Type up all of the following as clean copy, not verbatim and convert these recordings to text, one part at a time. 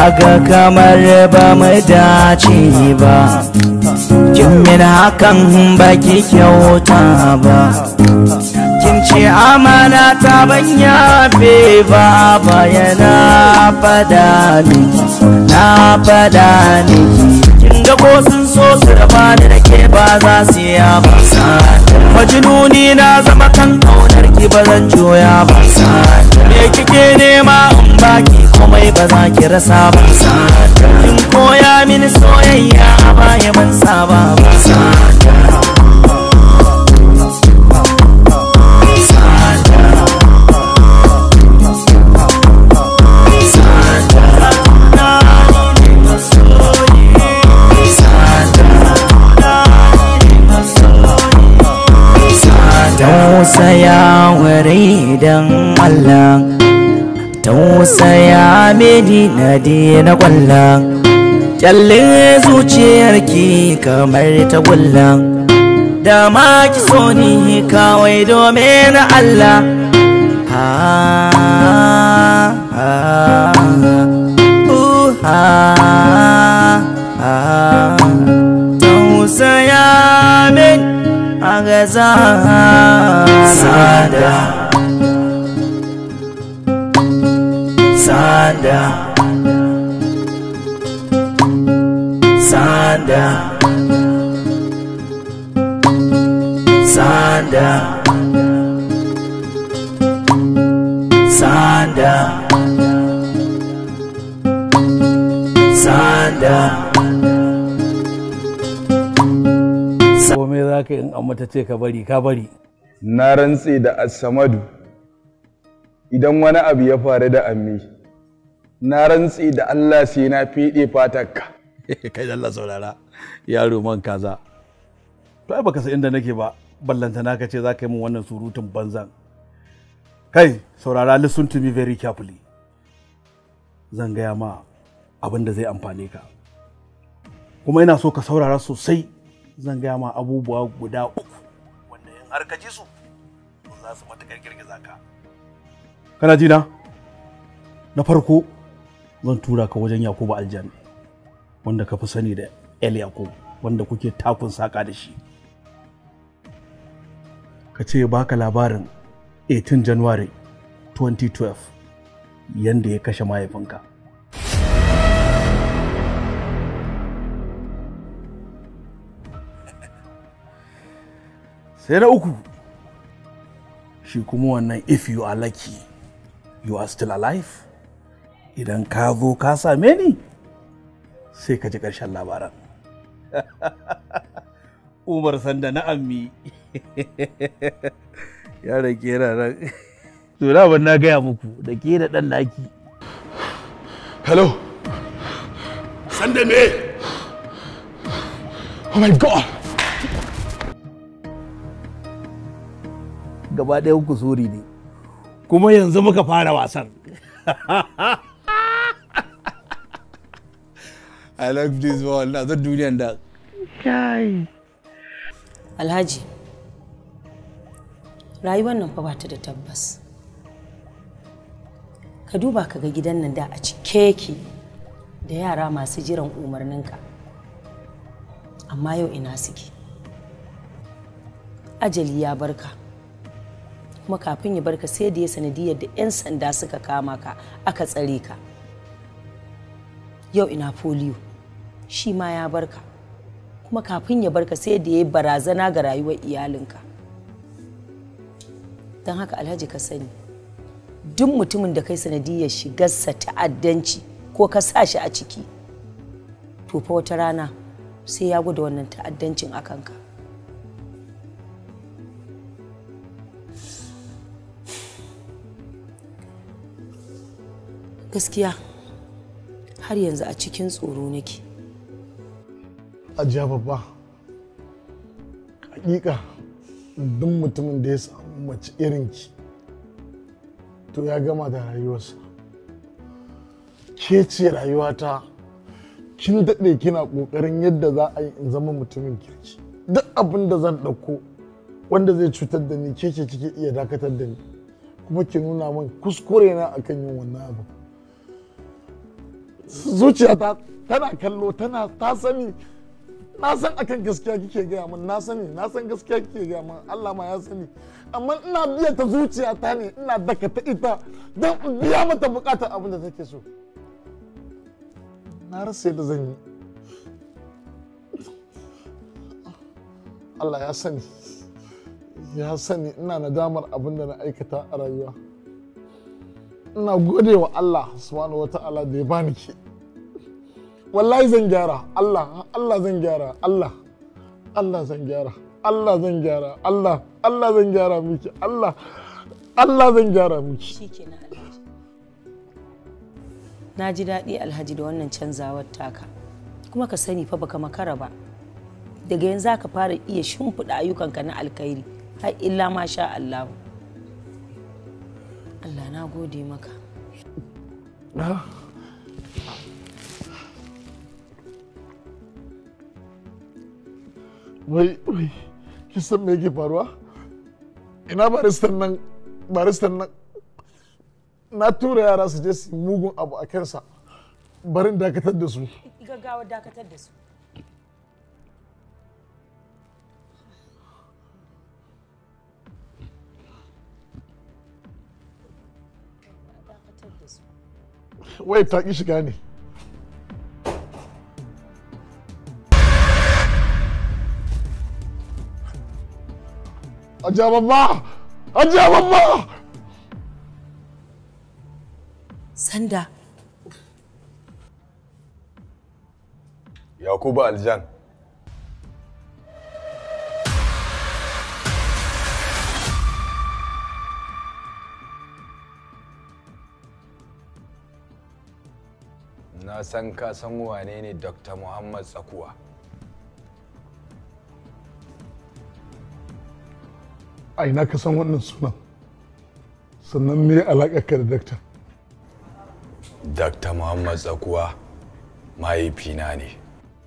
ga kamar ba mu dace ba, kin min hakan baki kyauta ba, kin ce amana ta ban yafe ba, bayana fada miki na fada miki, kin ga ko sun so su raba ni da ke ba za su yi ba, majnuni na zama kan kaunar ki ba zan juya ba, me kike nema in baki komai ba za ki rasa ba, kin koya mini soyayya a baya ban saba ba, tausaya wurai don Allah, tausaya mini na dina kwalla, kyalle zuciyarki kamar ta gulla, da ma ki so ni kawai domin Allah. Ha ha ha ha, tausaya mini agaza Sada Sada Sada Sada Sada Sada. Komai za ka in amma ta ce ka bari ka bari. Na rantse da As-Samadu idan wani abu ya faru da ammi, na rantse da Allah sai na fiɗe fatarka. Kai Allah saurara yaro man kaza. To ai baka san inda nake ba, ballanta naka ce za ka yi min wannan surutun banzan. Kai saurara, listen to me very carefully. Zan gaya ma abin da zai amfane ka. Kuma ina so ka saurara sosai. Zan gaya ma abubuwa guda uku wanda in har ka ji su za su matuƙar girgiza ka. Kana ji na? Na farko zan tura ka wajen Yakubu Aljan wanda ka fi sani da El Yakub, wanda kuke takun saka da shi. Ka ce baka labarin 18 January 2012 yanda ya kashe mahaifinka. Sai na uku shi kuma wannan, if you are lucky you are still alive, idan ka zo ka same ni sai ka ji ƙarshen labaran. Umar Sanda na ammi ya rage ranar to da ban na gaya muku da ke da ɗan laki. Hello Sanda me? Oh my God, gaba ɗayan ku sori ne kuma yanzu muka fara wasan. I love this one. Na zan duniyan da. Kai. Alhaji, rayuwar nan fa ba ta da tabbas. Ka duba ka ga gidan nan da a cike yake da yara masu jiran umarninka. Amma yau ina suke. Ajali ya barka. Kuma kafin ya barka sai da ya sanadiyar da 'yan sanda suka kama ka aka tsare ka. Yau ina polio shi ma ya barka, kuma kafin ya barka sai da ya yi barazana ga rayuwar iyalinka. Don haka Alhaji ka sani, duk mutumin da kai sanadiyar shigarsa ta'addanci ko ka sa shi a ciki, to fa wata rana sai ya gwada wannan ta'addancin a kanka. Gaskiya har yanzu a cikin tsoro nake. Ajiya babba, hakika duk mutumin da ya samu mace irinki to ya gama da rayuwarsa. Ke ce rayuwata, kin daɗe kina ƙoƙarin yadda za a yi in zama mutumin kirki. Duk abin da zan ɗauko wanda zai cutar da ni ke ce kike iya dakatar da ni, kuma ki nuna min kuskure na akan yin wannan abu. zuciyata tana kallo ta sani na san akan gaskiya kike gaya min na san gaskiya kike gaya min Allah ma ya sani amma ina biya ta zuciyata ne ina daka ta ita don biya mata bukatar abin da take so na rasa yadda zan yi Allah ya sani ina nadamar abin da na aikata a rayuwa ina gode wa Allah subhanahu wata'ala da ya bani ki wallahi zan gyara Allah zan gyara Allah zan gyara Allah zan gyara Allah zan gyara miki Allah zan gyara miki shikenan Alhaji na ji daɗi Alhaji da wannan canzawar taka kuma ka sani fa baka makara ba daga yanzu ka fara iya shimfiɗa ayyukanka na alkhairi har illa ma sha Allah Allah na gode maka wai kin san me yake faruwa ina baristan nan na tura yara su je su mugun abu a kansa barin dakatar da su gaggawa dakatar da su wai ta ki shiga ne Hajiya babba! Sanda. Yakubu Aljan. Na san ka san wane ne Dr. Muhammad Tsakuwa. A ina ka san wannan sunan? Sannan me alaƙarka da dakta? Dr. Muhammad Tsakuwa mahaifina ne.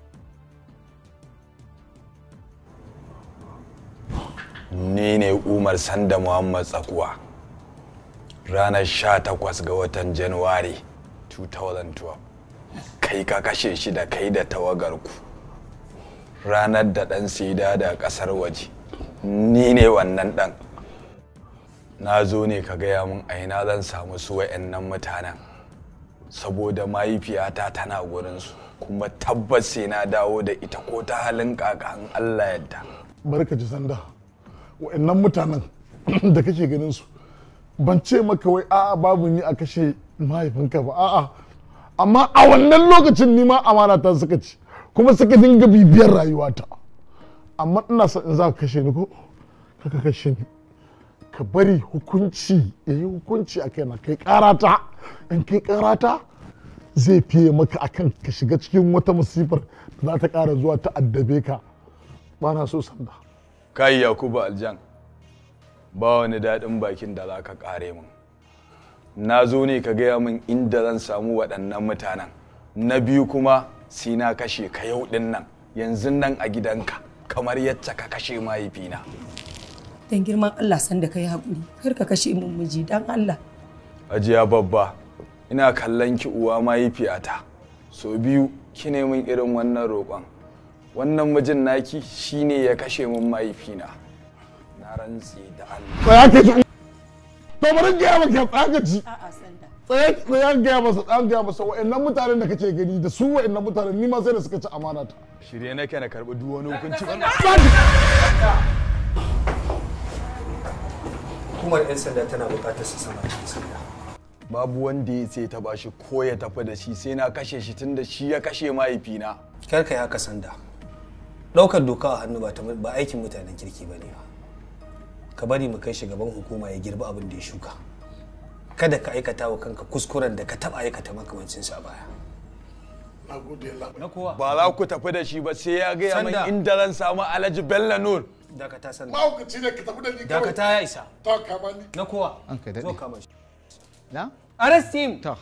Ni ne Umar Sanda Muhammad Tsakuwa. Ranar 18 ga watan Januwari 2012. Kai ka kashe shi da kai da tawagarku. Ranar da ɗan sida da ƙasar waje. Ni ne wannan ɗan. Na zo ne ka gaya min a ina zan samu su wa'annan mutanen. Saboda mahaifiyata tana gurinsu. Kuma tabbas sai na dawo da ita ko ta halin kakan Allah yadda. Barka ji Sanda. Wa'annan mutanen da kake ganin su ban ce maka wai a'a babu ni a kashe mahaifinka ba a'a amma a wannan lokacin ni ma amana ta suka ci kuma suka dinga bibiyar rayuwata amma ina son in za ka kashe ni ko ka kashe ni ka bari hukunci yayi hukunci a kaina kai karata in kai karata zai fiye maka akan ka shiga cikin wata musifar da za ta kara zuwa ta addabe ka ba na so Sanda. Kai Yakubu Aljan, ba wani daɗin bakin da za ka ƙare min. Na zo ne ka gaya min inda zan samu waɗannan mutanen. Na biyu kuma sai na kashe ka yau ɗin nan, yanzu nan a gidanka, kamar yadda ka kashe mahaifina. Dan girman Allah Sanda ka yi haƙuri, kar ka kashe min miji dan Allah. Hajiya babba, ina kallon ki uwa mahaifiyata. So biyu ki ne min irin wannan roƙon. Wannan mijin naki shine ya kashe mun mahaifina. Na rantsi da Allah. Tsaya ke ji. To bari gaya maka tsaka ji. A'a Sanda. Tsaya gaya masa wa'annan mutanen da kake gani da su wa'annan mutanen ni ma sai da suka ci amana ta. Shirye nake na karɓi duk wani hukunci. Hukumar 'yan sanda tana buƙatar su sama cikin sanda. Babu wanda ya ce ta bashi ko ya tafi da shi sai na kashe shi tunda shi ya kashe mahaifina. Kar ka yi haka Sanda. Ɗaukar doka a hannu ba aikin mutanen kirki ba ne ba. Ka bari mu kai shi gaban hukuma ya girbi abin da ya shuka. Kada ka aikata wa kanka kuskuren da ka taɓa aikata makamancinsa a baya. Na kowa. Ba za ku tafi da shi ba sai ya gaya min inda zan samu Alhaji Bello Nur. Dakata Sanda. Mahaukaci ne ka tafi da ni kawai. Dakata ya isa. Ta kama ni. Na kowa. An kai daɗe. Zo kama shi. Na? Arrest him. To.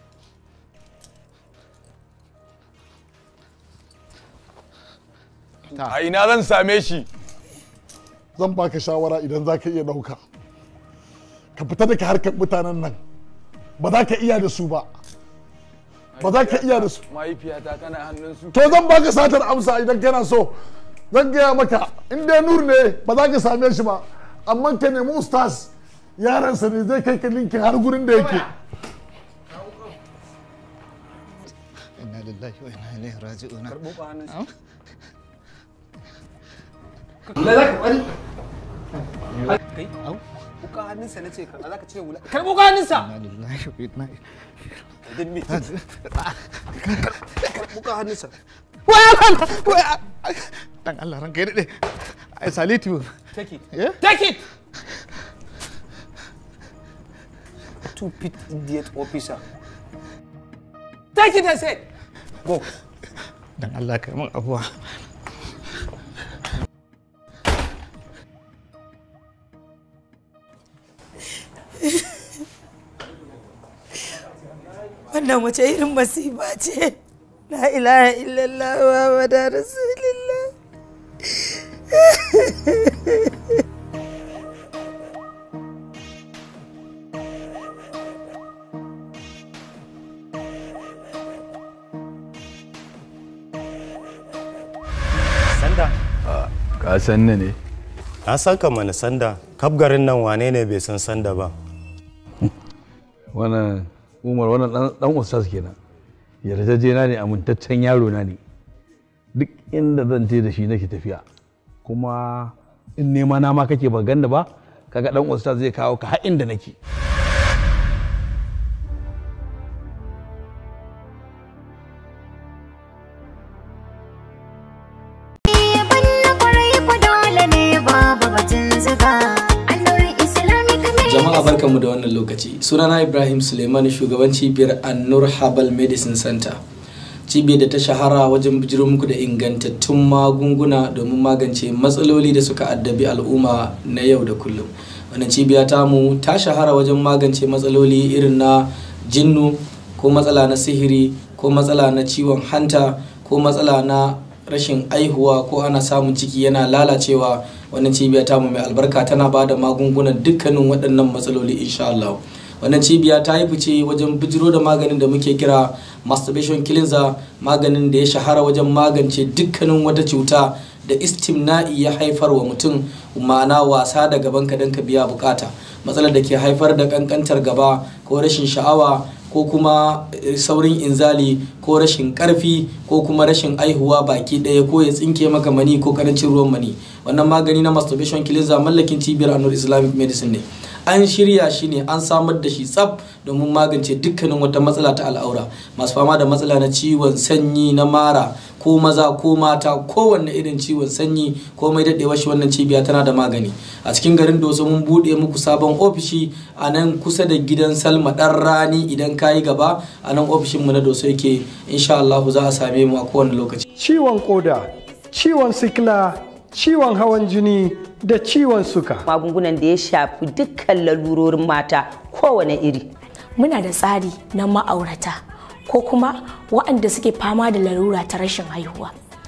A ina zan same shi? Zan baka shawara idan za ka iya ɗauka. Ka fita daga harkar mutanen nan. Ba za ka iya da su ba. ba za ka iya da su. Mahaifiyata tana hannun su. To zan baka satar amsa idan kana so. Zan gaya maka in dai Nur ne ba za ka same shi ba, amma ka nemi ustaz yaransa ne zai kai ka linkin har gurin da yake. Inna lillahi wa inna ilaihi raji'un. Karbo ka hannun sa. La za ka bari. Kai au buka hannun sa nace ka za ka cire wula. Karbo ka hannun sa. Inna lillahi wa inna Dan me? Karbo ka hannun sa. waya dan Allah ranka ya dade. I salute you. Take it. Yeah? Take it. Stupid idiot officer. Take it, I said. Go. Dan Allah kai mun abuwa. Wannan wace irin masifa ce? La ilaha illallah Muhammadur Rasulullah. Sanda. Ka san ni ne? Na san ka mana Sanda. Kaf garin nan wane ne bai san Sanda ba? Wannan Umar wannan dan ustaz kenan. Yarjejena ne, amintaccen yaro na ne. Duk inda zan je da shi nake tafiya. Kuma in nema na ma kake ba ganda ba, kaga dan ustaz zai kawo ka har inda nake. Jama'a barkanmu da wannan lokaci. Sunana Ibrahim Suleiman, shugaban cibiyar An-Nur Herbal Medicine Center. Cibiyar da ta shahara wajen bijiro muku da ingantattun magunguna domin magance matsaloli da suka addabi al'umma na yau da kullum. Wannan cibiya tamu ta shahara wajen magance matsaloli irin na jinnu ko matsala na sihiri ko matsala na ciwon hanta ko matsala na rashin aihuwa ko ana samun ciki yana lalacewa. Wannan cibiya tamu mai albarka tana ba da magungunan dukkanin waɗannan matsaloli insha Allah. Wannan cibiya ta yi fice wajen bijiro da maganin da muke kira masturbation cleanser, maganin da ya shahara wajen magance dukkanin wata cuta da istimna'i ya haifar wa mutum, ma'ana wasa da gaban ka don ka biya bukata, matsalar da ke haifar da kankantar gaba ko rashin sha'awa ko kuma saurin inzali ko rashin karfi ko kuma rashin aihuwa baki ɗaya ko ya tsinke maka mani ko karancin ruwan mani. Wannan magani na masturbation cleanser mallakin cibiyar An-Nur Islamic Medicine ne. An shirya shi ne, an samar da shi tsaf domin magance dukkanin wata matsala ta al'aura. Masu fama da matsala na ciwon sanyi na mara ko maza ko mata, kowanne irin ciwon sanyi ko mai daɗewa shi, wannan cibiya tana da magani. A cikin garin Doso mun buɗe muku sabon ofishi a nan kusa da gidan Salma ɗan Rani. Idan ka yi gaba a nan ofishinmu na Doso yake, insha Allah za a same mu a kowane lokaci. Ciwon koda, ciwon sikila, ciwon hawan jini da ciwon suka. Magungunan da ya shafi dukkan lalurorin mata kowane iri. Muna da tsari na ma'aurata ko kuma waɗanda suke fama da larura ta rashin haihuwa.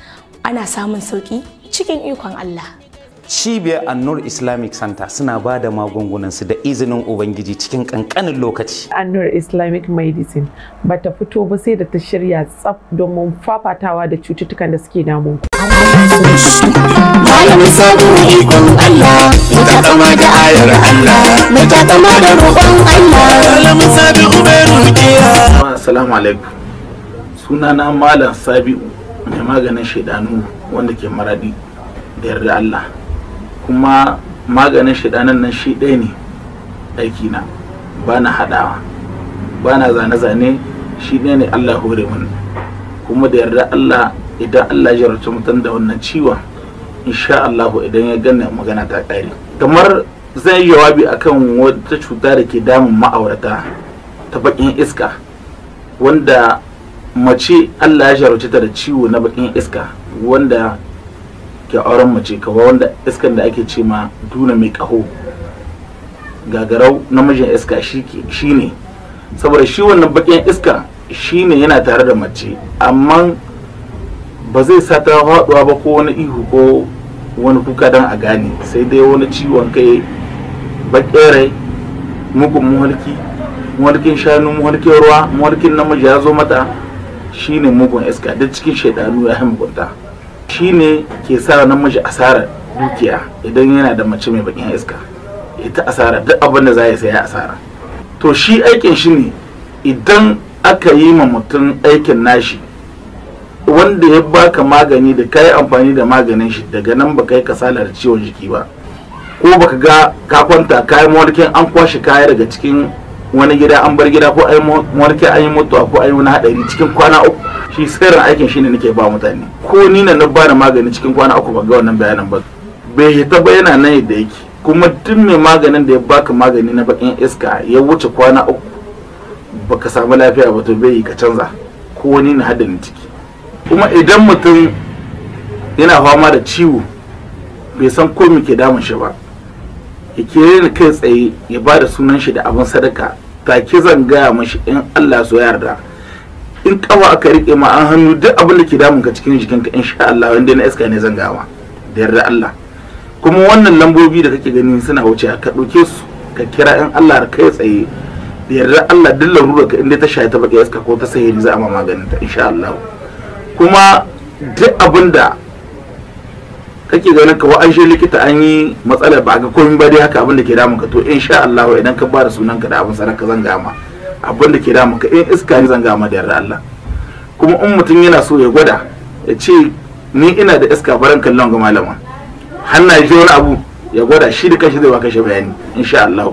Ana samun sauƙi cikin ikon Allah. Cibiyar An-Nur Islamic Center suna ba da magungunansu da izinin Ubangiji cikin ƙanƙanin lokaci. An-Nur Islamic Medicine bata fito ba sai da ta shirya tsaf domin fafatawa da cututtukan da suke damun ku. Malamin sabu ikon Allah, ta kama da ayar Allah, ta kama da roƙon Allah. Malamin Sabi'u bai rukiya. Assalamu alaikum. Sunana Malam Sabi'u mai maganin shaidanu wanda ke Maradi da yarda Allah. Kuma maganin shaidanan nan shi ɗaya ne aikina, ba na haɗawa, ba na zane-zane, shi ɗaya ne Allah hore mun. Kuma da yarda Allah, idan Allah ya jarabta mutum da wannan ciwon, insha Allah idan ya gane magana ta ƙare. Kamar zai yi jawabi akan wata cuta da ke damun ma'aurata ta bakin iska, wanda mace Allah ya jarabta ta da ciwo na bakin iska, wanda ke auren mace kawai, wanda iskan da ake ce ma duna mai ƙaho, gagarau namijin iska shi ne. Saboda shi wannan bakin iska shi ne yana tare da mace, amma ba zai sa ta haɗuwa ba ko wani ihu ko wani kuka don a gane, sai dai wani ciwon kai, baƙin rai, mugun muhalki, muhalkin shanu, muhalkin ruwa, muhalkin namiji ya zo mata, shine mugun iska. Duk cikin shaidanu ya mugunta. Shine ke sa namiji asara dukiya idan yana da mace mai bakin iska. Ita asara duk abin da za ya sai ya asara. To shi aikin shi ne idan aka yi ma mutum aikin nashi wanda ya baka magani da kai amfani da maganin shi, daga nan baka yi kasala da ciwon jiki ba, ko baka ga ka kwanta kayan mawarkin an kwashe kaya daga cikin wani gida an bar gida, ko ai mawarkin an yi mutuwa ko ai wani hadari cikin kwana 3. Shi sirrin aikin shine nake ba mutane. Ko ni na ba da magani cikin kwana 3 ba ga wannan bayanan ba, bai hita ba, yana nan yadda yake. Kuma duk mai maganin da ya baka magani na bakin iska ya wuce kwana 3 baka samu lafiya ba, to bai yi ka canza, ko wani na haddani ciki. Kuma idan mutum yana fama da ciwo bai san ko me ke damun shi ba, ya kere ni kai tsaye ya ba da sunan shi da abin sadaka, take zan gaya mashi in Allah so yarda. In kafa aka rike ma an hannu, duk abin da ke damun ka cikin jikinka insha Allah wanda na iska ne zan gama da yarda Allah. Kuma wannan lambobi da kake gani suna wuce, ka ɗauke su ka kira in Allah kai tsaye da yarda Allah. Duk larura ka inda ta shaye ta baki iska ko ta sahiri za a ma maganin ta insha Allah. Kuma duk abin da kake ganin ka an shi likita an yi matsalar ba ga komai ba, dai haka abin da ke damun ka, to insha Allah idan ka ba da sunan ka da abin sadaka zan gama abin da ke damun ka. In iska ne zan gama da yarda Allah. Kuma in mutum yana so ya gwada ya ce ni ina da iska, baran kallon ga malama hanna ji wani abu ya gwada, shi da kanshi zai baka shi bayani insha Allah.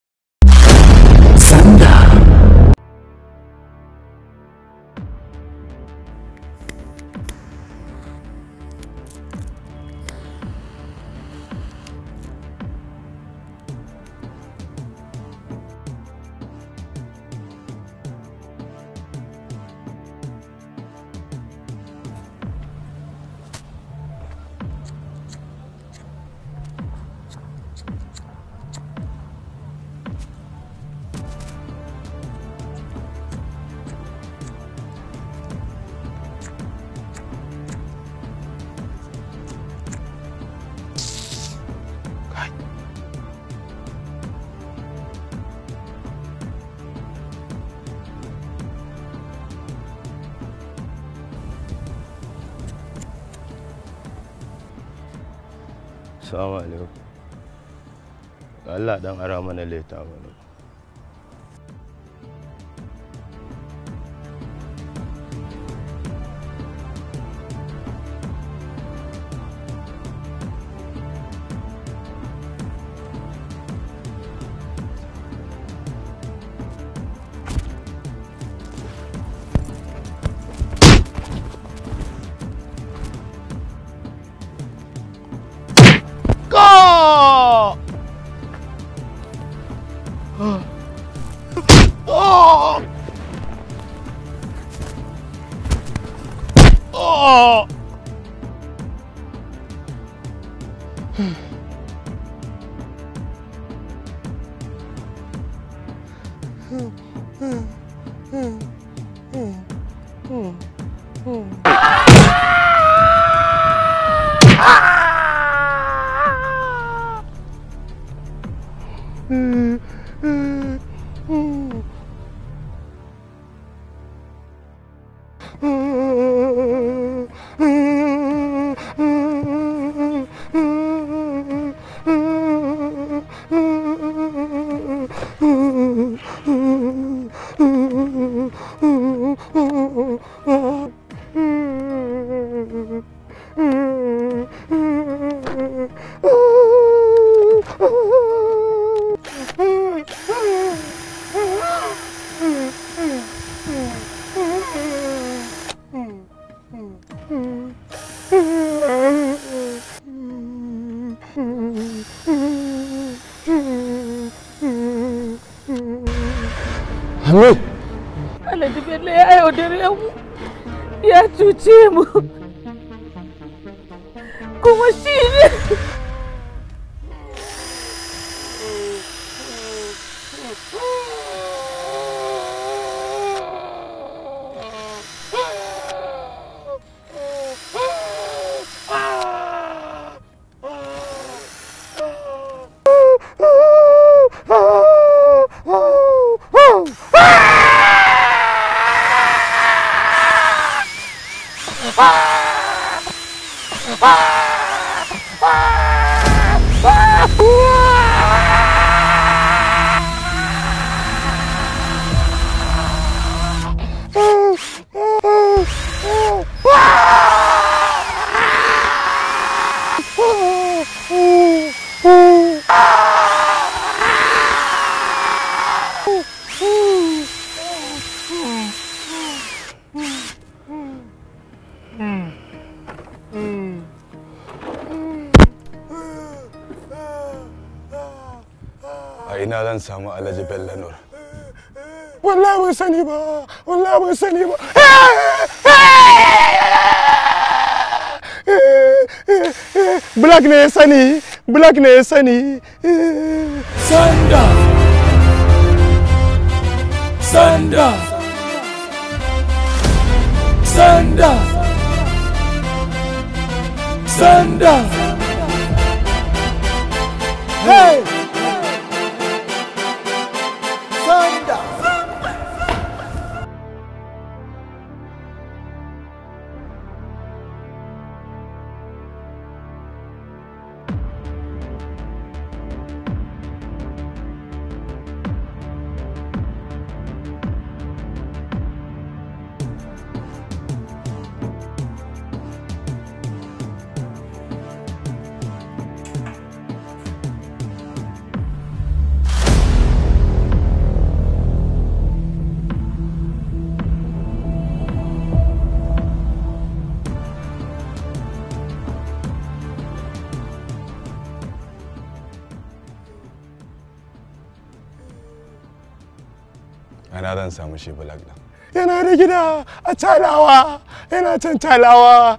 Assalamu alaikum. Allah dan ara mana leta mana. Alhaji Bello ya yaudare mu, ya cuce mu, kuma shi ne A ina zan samu Alhaji Bello Nur? Wallahi ban sani ba, wallahi ban sani ba. Black ne ya sani, Black ne ya sani. Sanda! Sanda! Sanda! Sanda! Hey! Sanda! Ana zan samu shi Black din. Yana da gida a Talawa, yana can Talawa.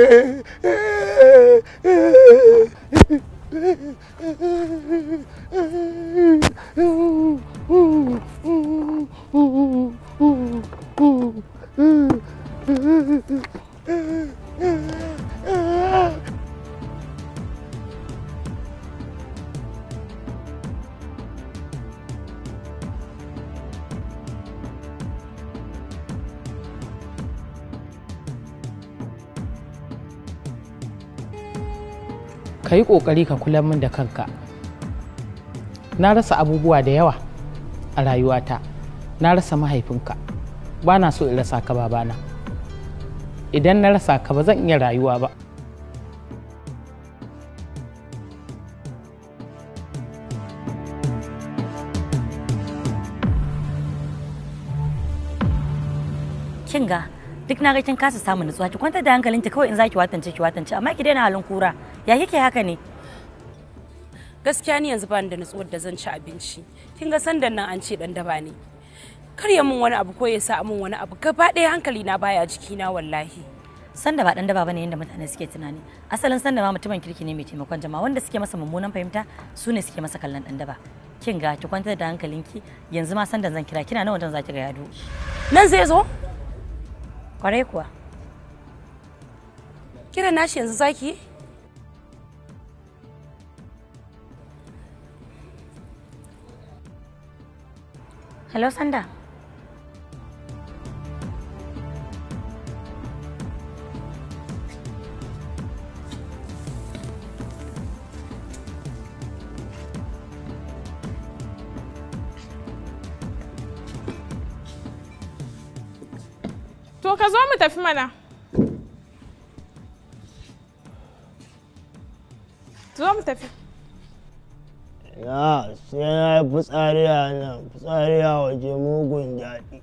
Ka yi ƙoƙari ka kula min da kanka. Na rasa abubuwa da yawa a rayuwata. Na rasa mahaifinka. Ba na so in rasa ka babana. Idan na rasa ka ba zan iya rayuwa ba. Kinga duk na ga kin kasa samun nutsuwa, ki kwantar da hankalinki kawai, in zaki watance ki watance, amma ki daina halin kura. Ya kike haka ne? Gaskiya ni yanzu bani da nutsuwar da zan ci abinci. Kin ga sandan nan an ce dan daba ne. Kar ya min wani abu ko ya sa min wani abu, gaba ɗaya hankali na baya jikina wallahi. Sanda ba dan daba bane yanda mutane suke tunani. Asalin sanda ma mutumin kirki ne mai taimakon jama'a, wanda suke masa mummunan fahimta su ne suke masa kallon dan daba. Kin ga ki kwantar da hankalinki, yanzu ma sandan zan kira, kina nan wajen zaki ga yado. Nan zai zo? Kwarai kuwa. Kira nashi yanzu zaki? Hello Sanda. To ka zo mu tafi mana. Zo mu tafi. Ya, sai na yi fitsari a nan, fitsari a waje mugun daɗi.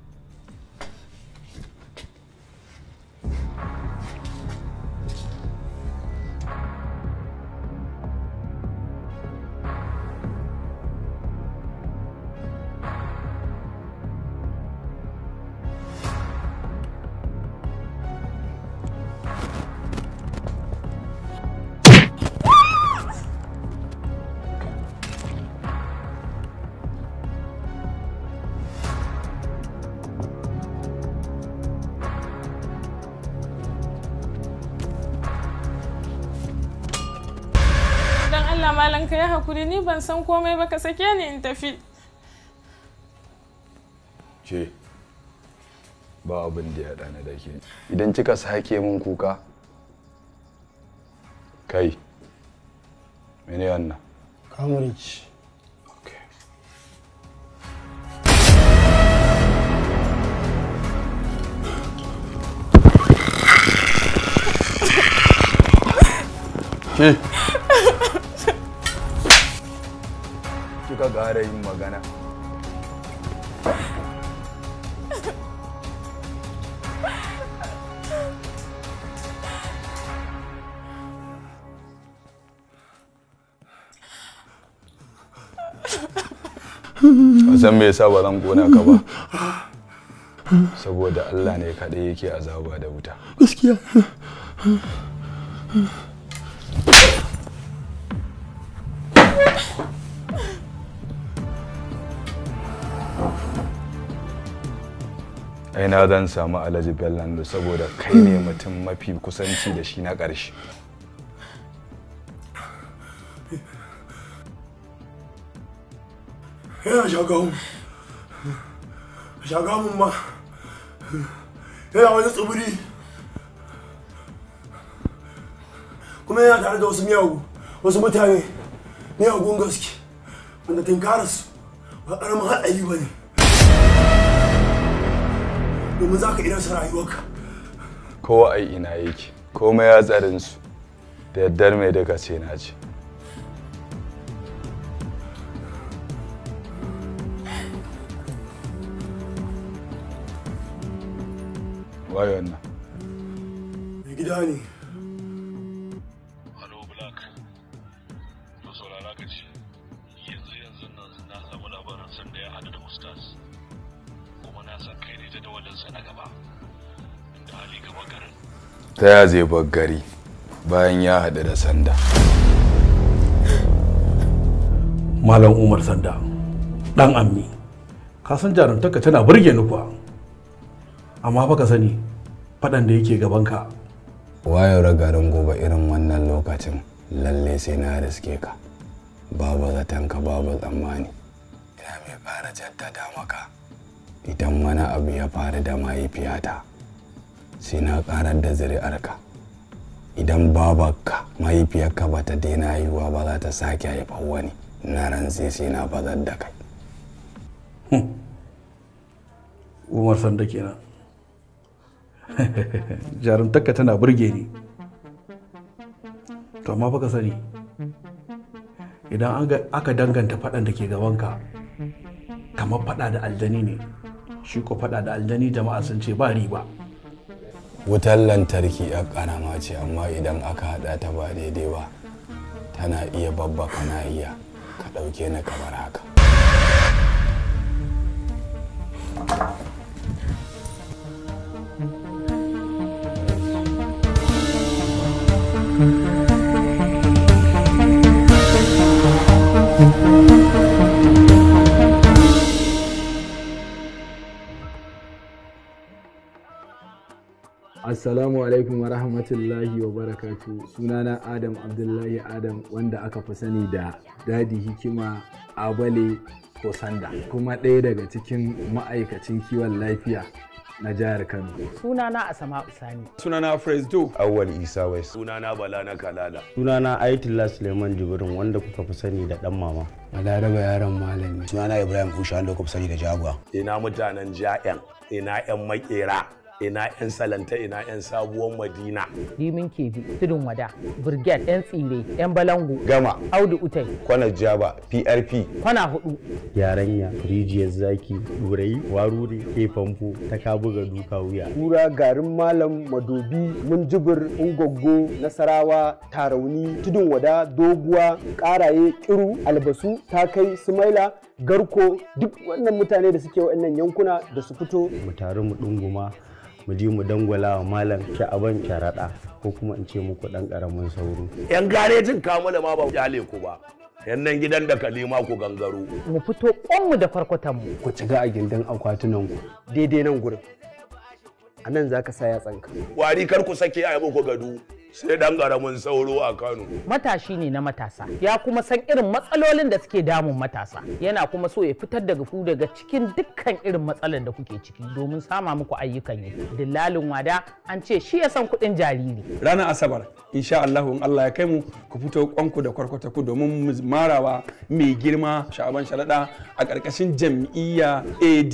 Malam ka yi hakuri, ni ban san komai ba, ka sake ni in tafi. Ke, ba abin da ya dana da ke. Idan kika sake min kuka, kai, mene wannan? Kamarici. Ke? Kika ƙara yin magana. A san me yasa ba zan kona ka ba? Saboda Allah ne kaɗai yake azaba da wuta. Gaskiya. Aina zan samu Alhaji Bello saboda kai ne mutum mafi kusanci da shi na ƙarshe. Yana shagamun ma yana wani tsibiri kuma yana tare da wasu wasu mutane miyagun gaske wanda tunkararsu ba ƙaramin haɗari ba ne domin za ka idansa rayuwarka. Kowa ai ina yake, komai ya tsarinsu da yaddar mai daga ce na ce. Waye wannan? Mai gida ne. Hello Black. To saurara ka ce, yanzu nan na samu labarin sanda ya haɗu da Ustaz. Kuma na san kai ne jadawalinsa na gaba. Inda hali gaba garin. Ta ya zai bar gari bayan ya haɗu da Sanda? Malam Umar Sanda, ɗan ammi, ka san jarumtarka tana burge ni kuwa. Amma fa ka sani faɗan da yake gabanka. Wayar garin gobe irin wannan lokacin lalle sai na riske ka. Babu zatonka babu tsammani. Ina mai fara jaddada maka. Idan wani abu ya faru da mahaifiyata sai na ƙarar da zuri'arka. Idan babarka mahaifiyarka ba ta daina haihuwa ba za ta sake haifar wani. Na rantse sai na bazar da kai. Umar Sanda kenan. Jarumtarka tana burge ni. To amma fa ka sani idan aka danganta faɗan da ke gabanka kamar faɗa da aljani ne, shi ko faɗa da aljani jama'a sun ce ba riba. Wutar lantarki ya ƙarama ce amma idan aka haɗa ta ba daidai ba tana iya babba kana iya ka ɗauke ni kamar haka. Assalamu alaikum wa rahmatullahi wa barakatu. Sunana Adam Abdullahi Adam wanda aka fi sani da Dadi Hikima Abale ko Sanda, kuma ɗaya daga cikin ma'aikacin kiwon lafiya na jihar Kano. Sunana Asama Usani. Sunana Presdo. Awwal Isa Wais. Sunana Bala na Kalala. Sunana Ayatollah Suleiman Jibrin wanda kuka fi sani da Dan Mama. Balaraba yaron malami. Sunana Ibrahim Kusha wanda kuka fi sani da Jagwa. Ina mutanen Ja'yan, ina 'yan makera, ina 'yan salanta, ina 'yan sabuwar Madina. Rimin Kebi, Tudun Wada, Brigade, 'yan tsire, 'yan Balangu, Gama, Audu Utai, Kwana Jaba, PRP, Kwana Hudu, Yaranya, Rijiyar Zaki, Durai, Warure, Famfo, ta Kabuga Duka Wuya. Kura, Garin Malam, Madobi, Munjibir, Ungoggo, Nasarawa, Tarauni, Tudun Wada, Doguwa, Karaye, Kiru, Albasu, Takai, Sumaila, Garko, duk wannan mutane da suke waɗannan yankuna da su fito mu taru mu dunguma mu ji mu dangwala wa malam Sha'aban Sharaɗa ko kuma in ce muku ɗan ƙaramin sauro. Yan garejin kamala ma ba kyale ku ba. Yan nan gidan da Kalima ku gangaro. Mu fito ƙwanmu da farkwatan mu. Ku ciga a gindin akwatunan ku daidai nan gurin. A nan za ka sa yatsanka. Wari kar ku sake a muku gado. sai dan karamin sauro a Kano. Matashi ne na matasa, ya kuma san irin matsalolin da suke damun matasa, yana kuma so ya fitar da ku daga cikin dukkan irin matsalan da kuke ciki domin sama muku ayyukan yi. Dillalin wada an ce shi ya san kuɗin jariri. Ranar Asabar, insha Allah in Allah ya kai mu ku fito kwanku da kwarkwata ku domin mu marawa mai girma Sha'aban Sharaɗa a ƙarƙashin jam'iyya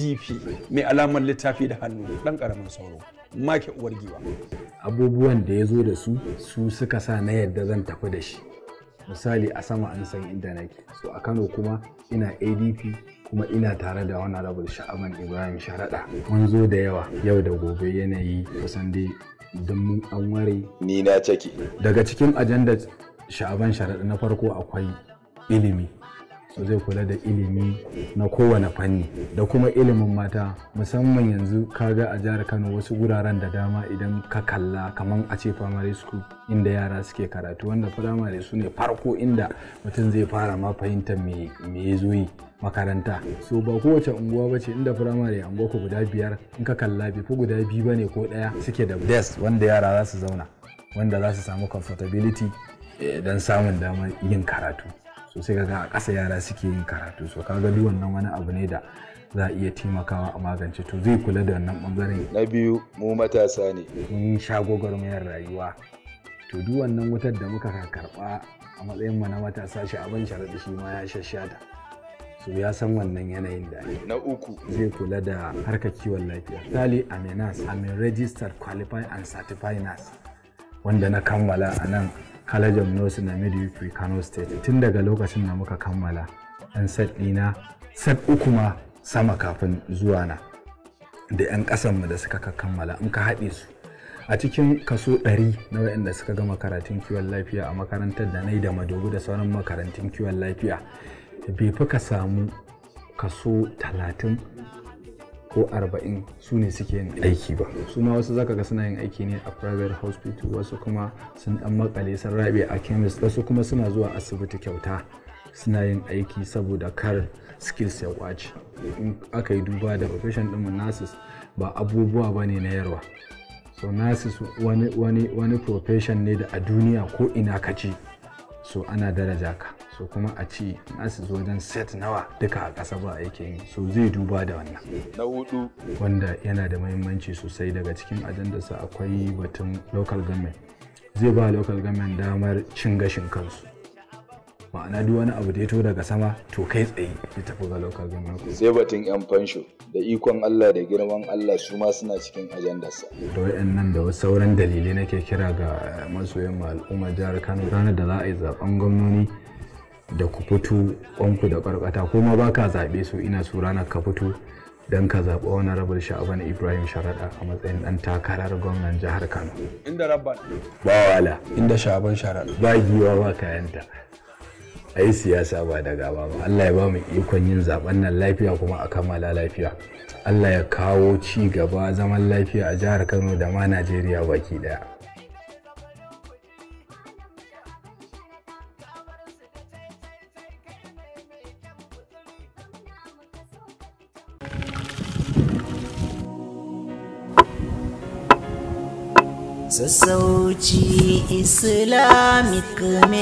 ADP mai alamar littafi da hannu ɗan ƙaramin sauro. Make uwar giwa. Abubuwan da ya zo da su suka sa na yadda zan tafi da shi. Misali a sama an san inda nake, so a Kano kuma ina ADP kuma ina tare da wani rabar Sha'aban Ibrahim Sharaɗa. Mun zo da yawa yau da gobe yanayi kusan dai don mun an ware. Ni na ciki. Daga cikin ajandar Sha'aban Sharaɗa na farko akwai ilimi. So zai kula da ilimi na kowane fanni da kuma ilimin mata, musamman yanzu kaga a jihar Kano wasu guraren da dama idan ka kalla kaman a ce primary school inda yara suke karatu, wanda primary su ne farko inda mutum zai fara ma fahimtar me ya zo yi makaranta. So ba kowace unguwa ba ce inda primary unguwa ku guda 5 in ka kalla bai fi guda 2 bane ko 1 suke da desk wanda yara za su zauna, wanda za su samu comfortability don samun damar yin karatu. So sai kaga a ƙasa yara suke yin karatu, so kaga duk wannan wani abu ne da za a iya taimakawa a magance, to zai kula da wannan bangaren. Na biyu mu matasa ne, mun sha gwagwarmayar rayuwa, to duk wannan wutar da muka karɓa a matsayin mu na matasa Sha'aban Sharaɗa shi ma ya shashata, so ya san wannan yanayin da. Na uku zai kula da harkar kiwon lafiya. Misali I'm a nurse, I'm a registered qualified and certified nurse wanda na kammala a nan College of Nursing and Midwifery Kano State. Tun daga lokacin da muka kammala ɗan set ɗina, set 3 ma sama kafin zuwa na da 'yan ƙasanmu da suka kammala in ka haɗe su a cikin kaso 100 na waɗanda suka gama karatun kiwon lafiya a makarantar da na yi da Madobi da sauran makarantun kiwon lafiya, bai fi ka samu kaso 30 ko 40 su ne suke yin aiki ba. Su ma wasu zaka ga suna yin aiki ne a private hospital, wasu kuma sun dan makale sun rabe a chemist, wasu kuma suna zuwa asibiti kyauta suna yin aiki saboda kar skills ya kwace. In aka yi duba da profession din mu nurses ba abubuwa bane na yarwa. So nurses wani profession ne da a duniya ko ina kace so ana daraja ka, so kuma a ci nasu wajen set nawa duka a ƙasa ba aikin yi, so zai duba da wannan. Na hudu wanda yana da muhimmanci sosai daga cikin ajandarsa akwai batun local government. Zai ba local government damar cin gashin kansu, ma'ana duk wani abu da ya to daga sama to kai tsaye ya tafi ga local government. Sai batun yan fansho da ikon Allah da girman Allah su ma suna cikin ajandarsa. Da wayannan da wasu sauran dalilai nake kira ga masoyan al'ummar jihar Kano ranar da za a yi zaben gwamnoni da ku fito kwanku da karkata, kuma baka zaɓe su ina so ranar ka fito don ka zaɓa wani rabar Sha'aban Ibrahim Sharaɗa a matsayin ɗan takarar gwamnan jihar Kano. Inda rabba ba wala, inda Sha'aban Sharaɗa ba giwa ba kayanta. Ai siyasa ba da gaba ba. Allah ya ba mu ikon yin zaben nan lafiya kuma a kammala lafiya. Allah ya kawo ci gaba zaman lafiya a jihar Kano da ma Najeriya baki daya. Sassauci Islamic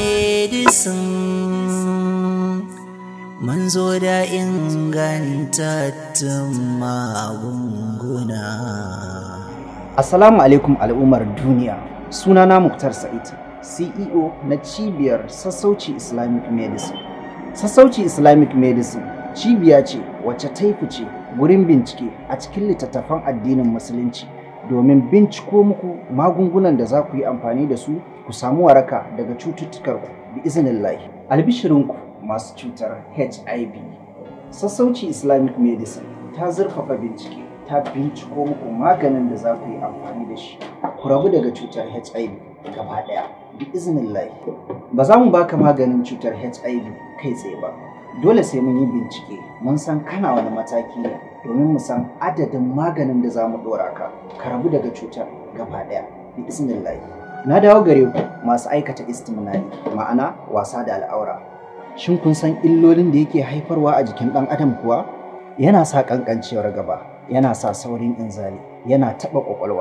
Medicine mun zo da ingantattun magunguna. Assalamu alaikum al'ummar duniya. Sunana Muktar Sa'id, CEO na cibiyar Sassauci Islamic Medicine. Sassauci Islamic Medicine cibiya ce wacce ta fice wurin bincike a cikin littattafan addinin Musulunci domin binciko muku magungunan da za ku yi amfani da su ku samu waraka daga cututtukarku bi iznillahi. Albishirinku masu cutar HIV. Sassauci Islamic Medicine ta zurfafa bincike, ta binciko muku maganin da za ku yi amfani da shi ku rabu daga cutar HIV gaba ɗaya bi iznillahi. Ba za mu baka maganin cutar HIV kai tsaye ba, dole sai mun yi bincike mun san kana wani mataki ne domin mu san adadin maganin da za mu ɗora ka rabu daga cutar gaba ɗaya bi iznillahi. Na dawo gare ku masu aikata istimnai, ma'ana wasa da al'aura. Shin kun san illolin da yake haifarwa a jikin ɗan adam kuwa? Yana sa ƙanƙancewar gaba, yana sa saurin inzali, yana taɓa ƙwaƙwalwa,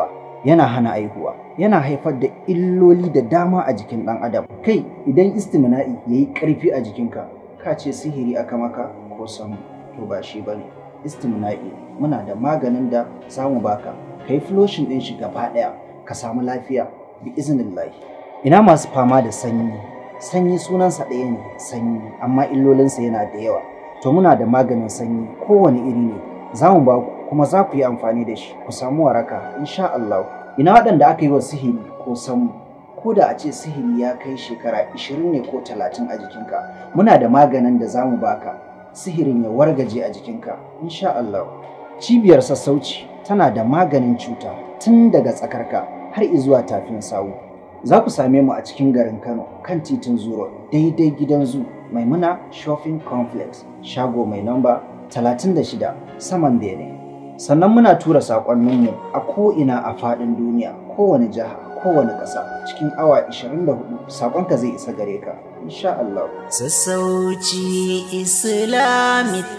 yana hana aihuwa, yana haifar da illoli da dama a jikin ɗan adam. Kai idan istimna'i ya yi ƙarfi a jikinka, ka ce sihiri aka maka ko samu, to ba shi ba ne. Istimna'i muna da maganin da za mu baka, ka yi floshin ɗin shi gaba ɗaya, ka samu lafiya bi iznillahi. Ina masu fama da sanyi, sanyi sunansa ɗaya ne sanyi, amma illolinsa yana da yawa. To muna da maganin sanyi kowane iri ne, za mu ba ku kuma za ku yi amfani da shi ku samu waraka insha Allah. Ina waɗanda aka yi wa sihiri ko samu, ko da a ce sihiri ya kai shekara 20 ne ko 30 a jikinka, muna da maganin da za mu baka sihirin ya wargaje a jikinka insha Allah. Cibiyar sassauci tana da maganin cuta tun daga tsakarka har izuwa tafin sawu. Za ku same mu a cikin garin Kano kan titin Zuro daidai gidan zu Maimuna Shopping Complex, shago mai namba 36 saman bene. Sannan muna tura saƙonninmu a ko'ina a faɗin duniya, kowane jiha, kowane ƙasa cikin awa 24 saƙonka zai isa gare ka insha Allah. Sassauci Islamic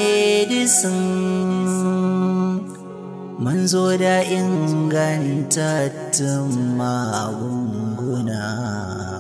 Medicine mun zo da ingantattun magunguna.